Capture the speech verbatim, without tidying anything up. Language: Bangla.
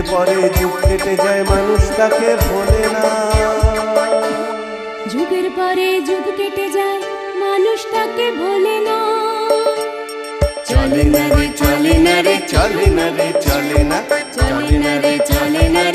পরে যুগ কেটে যায় মানুষ তাকে ভোলে না। যুগের পরে যুগ কেটে যায় মানুষ তাকে ভোলে না। চলে না রে চলে না রে চলে না রে চলে না, চলে না রে চলে না